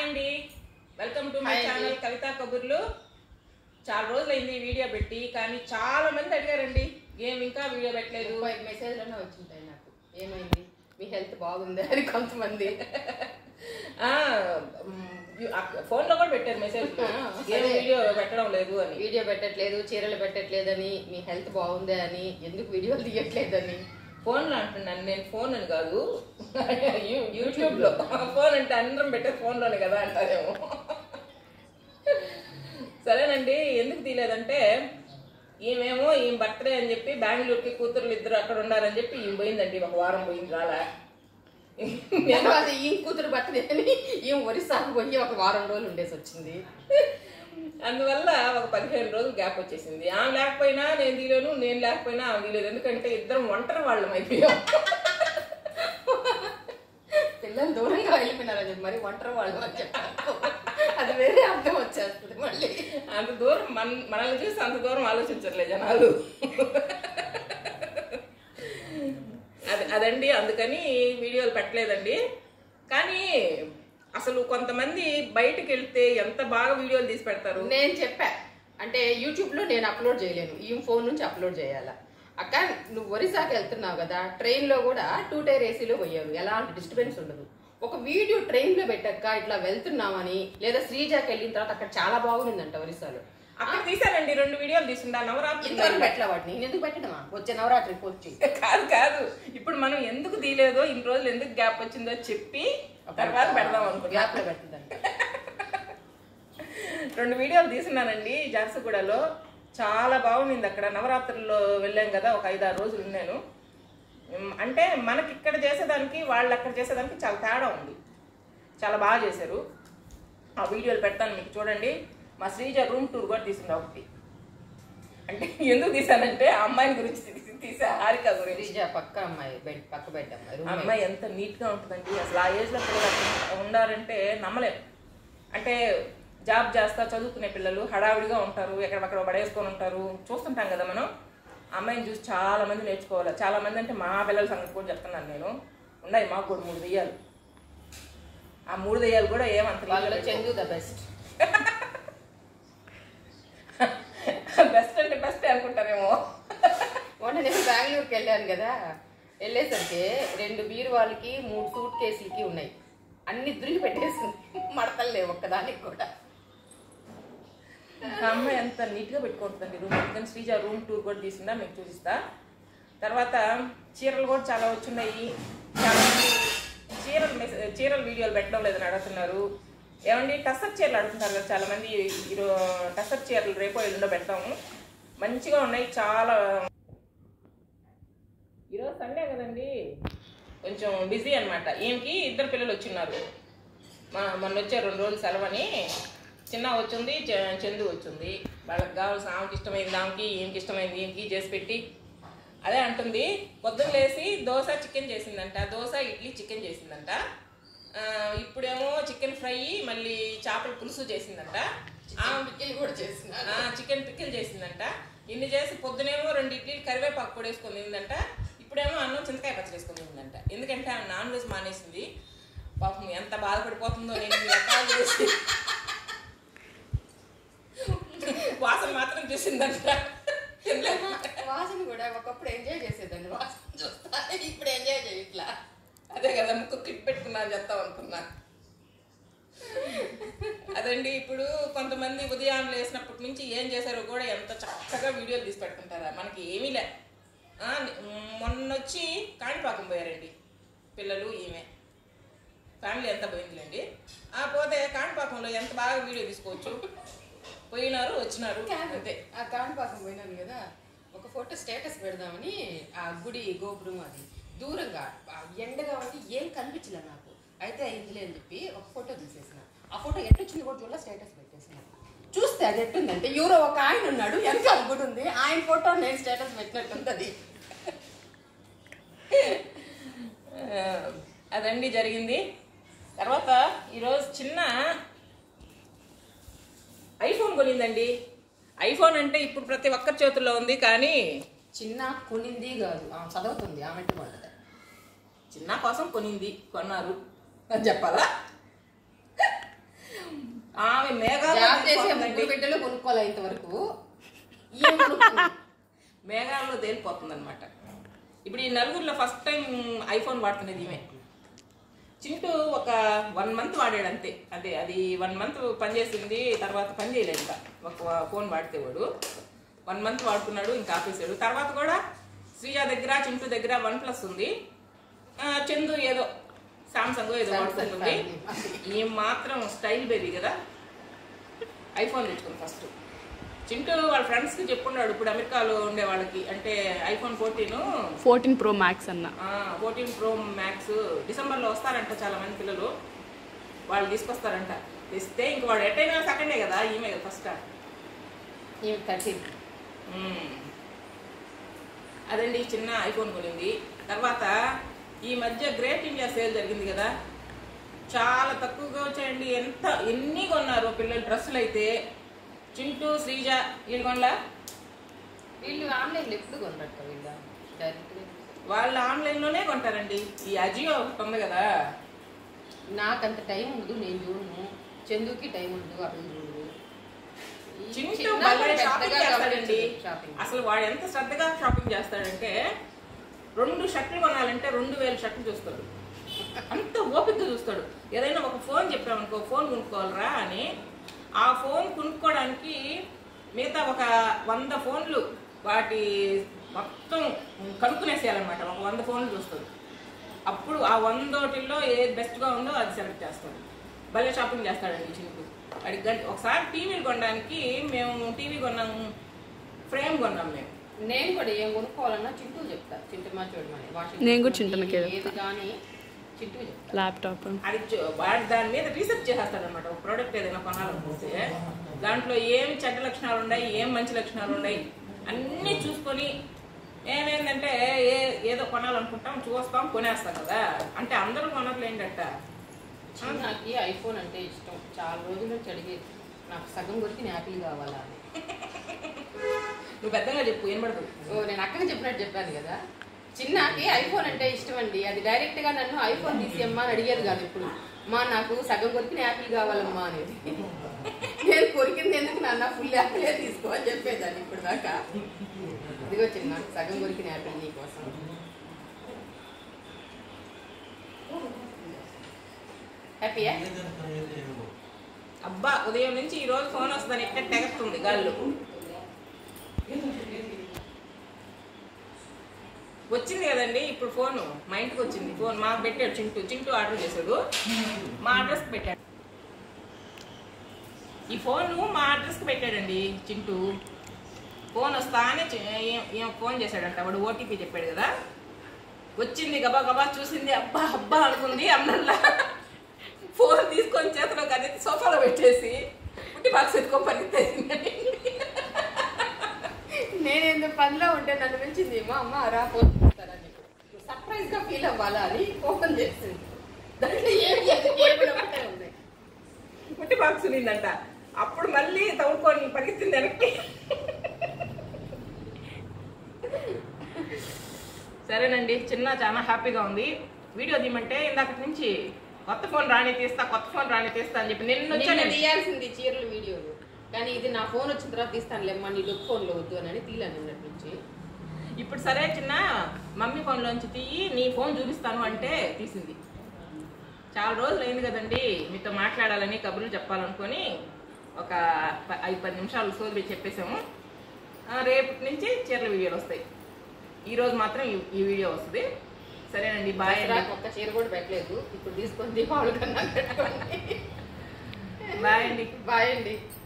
అండి, welcome to my channel Kavitha Kaburlu. చాలా రోజులైంది వీడియో పెట్టి, కానీ చాలా మంది అడిగారండి ఏం ఇంకా వీడియో పెట్టలేదు. మెసేజ్లోనే వచ్చింటాయి నాకు, ఏమైంది మీ హెల్త్ బాగుంది అని కొంతమంది ఫోన్లో కూడా పెట్టారు మెసేజ్, వీడియో పెట్టడం లేదు అని. వీడియో పెట్టట్లేదు, చీరలు పెట్టట్లేదని, మీ హెల్త్ బాగుంది అని, ఎందుకు వీడియోలు తీయట్లేదని. ఫోన్లో అంటున్నాను నేను, ఫోన్ అని కాదు యూట్యూబ్లో. ఫోన్ అంటే అందరం పెట్టే ఫోన్లోనే కదా అంటారేమో. సరేనండి, ఎందుకు తీయలేదంటే ఈమెమో ఈమె బర్త్డే అని చెప్పి బెంగళూరుకి కూతుర్లు ఇద్దరు అక్కడ ఉన్నారని చెప్పి ఈమె పోయిందండి, ఒక వారం పోయింది రాలా. ఈ కూతురు బర్త్డే అని ఈమె ఒరిస్సాకు పోయి ఒక వారం రోజులు ఉండేసి వచ్చింది. అందువల్ల ఒక 15 రోజులు గ్యాప్ వచ్చేసింది. ఆమె లేకపోయినా నేను తీయలేను, నేను లేకపోయినా ఆమె తీయలేదు. ఎందుకంటే ఇద్దరం ఒంటరి వాళ్ళం అయిపోయాం. పిల్లలు దూరంగా వెళ్ళిపోయినారని చెప్పి మరి ఒంటరి వాళ్ళు అని చెప్పారు, అది వేరే అర్థం వచ్చేస్తుంది. మళ్ళీ అంత దూరం మనల్ని చూసి అంత దూరం ఆలోచించట్లేదు జనాలు. అదండి, అందుకని వీడియోలు పెట్టలేదండి. కానీ అసలు కొంతమంది బయటకు వెళ్తే ఎంత బాగా వీడియోలు తీసి పెడతారు. నేను చెప్పా, అంటే యూట్యూబ్లో నేను అప్లోడ్ చేయలేను, ఈ ఫోన్ నుంచి అప్లోడ్ చేయాలా. అక్క నువ్వు ఒరిస్సాకి వెళ్తున్నావు కదా, ట్రైన్లో కూడా 2 టైర్ ఏసీలో పోయావు, ఎలాంటి డిస్టర్బెన్స్ ఉండదు. ఒక వీడియో ట్రైన్లో పెట్టక్క ఇట్లా వెళ్తున్నామని, లేదా శ్రీజాకి వెళ్ళిన తర్వాత అక్కడ చాలా బాగుందంట ఒరిస్సాలో. అక్కడ తీసానండి 2 వీడియోలు తీసుంటా. నవరాత్రి పెట్టలే వాటిని, నేను ఎందుకు పెట్టడమా వచ్చే నవరాత్రికి వచ్చి. కాదు ఇప్పుడు మనం ఎందుకు తీయలేదో, ఇన్ని రోజులు ఎందుకు గ్యాప్ వచ్చిందో చెప్పి తర్వాత పెడదాం అనుకో. గ్యాప్లో పెట్టదండి. 2 వీడియోలు తీసున్నానండి జార్సుగూడలో, చాలా బాగుంది. అక్కడ నవరాత్రుల్లో వెళ్ళాం కదా, ఒక 5-6 రోజులు ఉన్నాను. అంటే మనకి ఇక్కడ చేసేదానికి వాళ్ళు అక్కడ చేసేదానికి చాలా తేడా ఉంది. చాలా బాగా చేశారు. ఆ వీడియోలు పెడతాను మీకు చూడండి. మా శ్రీజ రూమ్ టూర్ కూడా తీసింది ఒకటి. అంటే ఎందుకు తీసానంటే ఆ అమ్మాయిని గురించి తీసా, హారిక గురించి. శ్రీజ పక్క అమ్మాయి, పక్క బెడ్ అమ్మాయి. అమ్మాయి ఎంత నీట్గా ఉంటుందండి అసలు. ఆ ఏజ్లో పిల్లలు ఉండారంటే నమ్మలేము. అంటే జాబ్ చేస్తా చదువుకునే పిల్లలు హడావిడిగా ఉంటారు, ఎక్కడెక్కడ పడేసుకొని ఉంటారు, చూస్తుంటాం కదా మనం. అమ్మాయిని చూసి చాలా మంది నేర్చుకోవాలి. చాలా మంది అంటే మా పిల్లల సంగతి కూడా చెప్తున్నాను నేను. ఉన్నాయి మాకు కూడా 3 దెయ్యాలు. ఆ 3 దెయ్యాలు కూడా ఏమంత చందు ద బెస్ట్. బెస్ట్ అంటే బెస్ట్ అనుకుంటారేమో. మొన్న నేను బెంగళూరుకి వెళ్ళాను కదా, వెళ్ళేసరికి 2 బీరువాళ్ళకి 3 సూట్ కేసులకి ఉన్నాయి, అన్ని దుర్లు పెట్టేసింది, మడతలు లేవు ఒక్కదానికి కూడా. అమ్మాయి ఎంత నీట్గా పెట్టుకుంటుందండి రూమ్. అందుకని శ్రీజ రూమ్ టూర్ కూడా తీసిందా, మీకు చూపిస్తా. తర్వాత చీరలు కూడా చాలా వచ్చున్నాయి. చాలా మంది చీరలు వీడియోలు పెట్టడం లేదని అడుగుతున్నారు. ఏమండి టసర్ చీరలు అడుగుతున్నారు కదా చాలా మంది. టసర్ చీరలు రేపో ఎల్లుండో పెడతాము, మంచిగా ఉన్నాయి చాలా. ఈరోజు సండే కదండి, కొంచెం బిజీ అనమాట. ఈమెకి 2 పిల్లలు వచ్చిన్నారు. మొన్న వచ్చారు 2 రోజులు సెలవని. చిన్న వచ్చింది, చందు వచ్చింది. వాళ్ళకి కావాల్సిన ఆమెకి ఇష్టమైంది ఆమెకి, ఈమెకి ఇష్టమైంది ఈమెకి చేసి పెట్టి అదే అంటుంది. పొద్దున్న లేసి దోశ చికెన్ చేసిందంట, దోశ ఇడ్లీ చికెన్ చేసిందంట. ఇప్పుడేమో చికెన్ ఫ్రై, మళ్ళీ చేపల పులుసు చేసిందంట. చికెన్ పికిల్ చేసిందంట. ఇన్ని చేసి పొద్దునేమో 2 ఇడ్లీలు కరివేపాకు కూడా వేసుకొని తిందంట. ఇప్పుడేమో అన్నం చింతకాయ పచ్చడి వేసుకొని తిందంట. ఎందుకంటే ఆమె నాన్ వెజ్ మానేసింది. పాపం ఎంత బాధపడిపోతుందో. నేను రకాలు చేసి వాసన మాత్రం చూసిందంట. వాసన కూడా ఒకప్పుడు ఎంజాయ్ చేసేదండి, వాసన చూస్తా. ఇప్పుడు ఎంజాయ్ చేయట్లా. అదే కదా, ముక్కు క్లిప్ పెట్టుకున్నా అని చెప్తాం అనుకున్నా. అదండి, ఇప్పుడు కొంతమంది ఉదయం లేసినప్పటి నుంచి ఏం చేశారో కూడా ఎంత చక్కగా వీడియోలు తీసి పెట్టుకుంటారా. మనకి ఏమీ లే. మొన్నొచ్చి కాణిపాకం పోయారండి పిల్లలు, ఈమె ఫ్యామిలీ ఎంత పోయిందిలేండి. పోతే కాణిపాకంలో ఎంత బాగా వీడియో తీసుకోవచ్చు. పోయినారు వచ్చినారు అంతే. ఆ కాణిపాకం పోయినాను కదా, ఒక ఫోటో స్టేటస్ పెడదామని, ఆ గుడి గోపురం అది దూరంగా ఎండగా ఉండి ఏం కనిపించలే నాకు. అయితే ఇందులో అని చెప్పి ఒక ఫోటో తీసేసిన. ఆ ఫోటో ఎట్టొచ్చింది కూడా చూడ, స్టేటస్ పెట్టేసిన. చూస్తే అది ఎట్టుందంటే ఎవరో ఒక ఆయన ఉన్నాడు, వెనకాల గుడి ఉంది, ఆయన ఫోటో నేను స్టేటస్ పెట్టినట్టుంది అది. అదండి జరిగింది. తర్వాత ఈరోజు చిన్న ఐఫోన్ కొనిందండి. ఐఫోన్ అంటే ఇప్పుడు ప్రతి ఒక్కరి చేతుల్లో ఉంది, కానీ చిన్న కొనింది కాదు, ఆమె చదువుతుంది, ఆమె వాళ్ళది. చిన్న కోసం కొనింది, కొన్నారు అని చెప్పాలా. ఆమె బిడ్డలు కొనుక్కోవాలి ఇంతవరకు మేఘాల్లో తేలిపోతుంది అనమాట. ఇప్పుడు ఈ నలుగురిలో ఫస్ట్ టైం ఐఫోన్ వాడుతున్నది ఈమె. చింటూ ఒక 1 month వాడాడు అంతే. అదే అది 1 month పనిచేసింది, తర్వాత పని చేయలేదు. ఇంకా ఒక ఫోన్ వాడితే వాడు 1 month వాడుకున్నాడు, ఇంకా ఆపేసాడు. తర్వాత కూడా శ్రీజ దగ్గర చింటూ దగ్గర OnePlus ఉంది, చందు ఏదో సామ్సంగ్ ఏదో వాడుతుంది. ఈ మాత్రం స్టైల్ బేబీ కదా, ఐఫోన్ తెచ్చుకుంది ఫస్ట్. చింటూ వాళ్ళ ఫ్రెండ్స్కి చెప్పుకున్నాడు ఇప్పుడు అమెరికాలో ఉండే వాళ్ళకి, అంటే ఐఫోన్ 14 Pro Max అన్న 14 Pro Max డిసెంబర్లో వస్తారంట. చాలా మంది పిల్లలు వాళ్ళు తీసుకొస్తారంట. తెస్తే ఇంక వాడు ఎట్టయినా సెకండే కదా, ఈమె కదా ఫస్ట్. 13 అదండి చిన్న ఐఫోన్ కొనింది. తర్వాత ఈ మధ్య గ్రేట్ ఇండియా సేల్ జరిగింది కదా, చాలా తక్కువగా వచ్చాయండి. ఎన్ని కొన్నారు పిల్లలు డ్రెస్సులు అయితే. చింటూ శ్రీజ వీళ్ళు కొనలా, వీళ్ళు ఆన్లైన్లో ఎప్పుడు కొనరట. వీళ్ళు వాళ్ళు ఆన్లైన్లోనే కొంటారండి. ఈ అజియో ఒకటి ఉంది కదా, నాకంత టైం ఉండదు, నేను చూడను. చందుకి టైం ఉండదు, అప్పుడు చూడదు. చింటూ షాపింగ్ చేస్తాడండి. అసలు వాడు ఎంత శ్రద్ధగా షాపింగ్ చేస్తాడంటే 2 షర్ట్లు కొనాలంటే 2000 షర్ట్లు చూస్తాడు. అంత ఓపికగా చూస్తాడు. ఏదైనా ఒక ఫోన్ చెప్పామనుకో, ఫోన్ కొనుక్కోవాలరా అని, ఆ ఫోన్ కొనుక్కోవడానికి మిగతా ఒక 100 ఫోన్లు వాటి మొత్తం కనుక్కునేసేయాలన్నమాట. ఒక 100 ఫోన్లు చూస్తాడు. అప్పుడు ఆ 100లో ఏది బెస్ట్గా ఉందో అది సెలెక్ట్ చేస్తాడు. భలే షాపింగ్ చేస్తాడండి చింటూ. అడిగి ఒకసారి టీవీలు కొనడానికి మేము టీవీ కొన్నాము, ఫ్రేమ్ కొన్నాం మేము. నేను కూడా ఏం కొనుక్కోవాలన్నా చింటూ చెప్తా. చింటూ మా చూడమని నేను కూడా చింటూకి ఏది కానీ చింటూ చెప్తా. ల్యాప్టాప్ అది వాడి దాని మీద రీసెర్చ్ చేసేస్తాడు అనమాట. ఒక ప్రోడక్ట్ ఏదైనా కొనాలనిపిస్తే దాంట్లో ఏం చెడ్డ లక్షణాలు ఉన్నాయి, ఏం మంచి లక్షణాలు ఉన్నాయి అన్నీ చూసుకొని, మేమేంటంటే ఏదో కొనాలనుకుంటాం, చూస్తాం, కొనేస్తాం కదా. అంటే అందరూ కొనట్లేంటట. నాకు ఐఫోన్ అంటే ఇష్టం. చాలా రోజుల నుంచి అడిగేది, నాకు సగం కొరికి యాపిల్ కావాలా అని. నువ్వు పెద్దగా చెప్పు, ఏం పడుతుంది. నేను అక్కగా చెప్పినట్టు చెప్పాను కదా. చిన్నకి ఐఫోన్ అంటే ఇష్టం అండి. అది డైరెక్ట్ గా నన్ను ఐఫోన్ తీసేయమ్మా అని అడిగేది కాదు. ఇప్పుడు మా నాకు సగం కొరికిన యాపిల్ కావాలమ్మా అనేది. నేను కొరికింది ఎందుకు నాన్న, ఫుల్ యాపిలే తీసుకో అని చెప్పేదాన్ని ఇప్పుడు దాకా. ఇదిగో చిన్న సగం కొరికిన యాపిల్ నీకోసం. హ్యాపీయా? అబ్బా ఉదయం నుంచి ఈ రోజు ఫోన్ వస్తుందని ఎక్కడ తెగస్తుంది గాల్లో. వచ్చింది కదండి ఇప్పుడు ఫోను, మా ఇంటికి వచ్చింది ఫోన్. మాకు పెట్టాడు చింటూ ఆర్డర్ చేశాడు, మా అడ్రస్కి పెట్టాడు. ఈ ఫోను మా అడ్రస్కి పెట్టాడండి చింటూ. ఫోన్ వస్తానే ఫోన్ చేశాడంట. వాడు ఓటీపీ చెప్పాడు కదా, వచ్చింది గబా గబా చూసింది, అబ్బా అబ్బా అనుకుంది. అన్నల్లా ఫోన్ తీసుకొని చేతిలో కానీ సోఫాలో పెట్టేసి పుట్టి బాక్స్ ఎత్తుకొని పరిగెత్తేసిందండి. నేనేందో పనిలో ఉంటే నన్ను పిలిచింది, మా అమ్మ రా ఫోన్ చేస్తారని. సర్ప్రైజ్ గా ఫీల్ అవ్వాలా అని ఓపెన్ చేసింది. దాంట్లో ఏమి ఉన్నాయి, పుట్టి బాక్స్ ఉన్నిందంట. అప్పుడు మళ్ళీ తవ్వుకొని పరిగెత్తింది వెనక్కి. సరేనండి, చిన్న చాలా హ్యాపీగా ఉంది. వీడియో తీయమంటే ఇందాక నుంచి కొత్త ఫోన్ రాని తీస్తా అని చెప్పి నిన్న తీయాల్సింది చీరలు వీడియోలు, కానీ ఇది నా ఫోన్ వచ్చిన తర్వాత తీస్తానులేమ్మా, నీ లుక్ ఫోన్లో వద్దు అని తీయాలి నిన్నటి నుంచి. ఇప్పుడు సరే చిన్న మమ్మీ ఫోన్లోంచి తీయి, నీ ఫోన్ చూపిస్తాను అంటే తీసింది. చాలా రోజులు అయింది కదండి మీతో మాట్లాడాలని, కబుర్లు చెప్పాలనుకొని ఒక 5-10 నిమిషాలు సోది చెప్పేసాము. రేపటి నుంచి చీరల వీడియోలు వస్తాయి. ఈరోజు మాత్రం ఈ వీడియో వస్తుంది. సరేనండి, బాయ్ అండి. ఒక్క చీర కూడా పెట్టలేదు, ఇప్పుడు తీసుకొని దీపావళి కన్నా పెట్టుకోండి. బాయ్ అండి. బాయ్ అండి.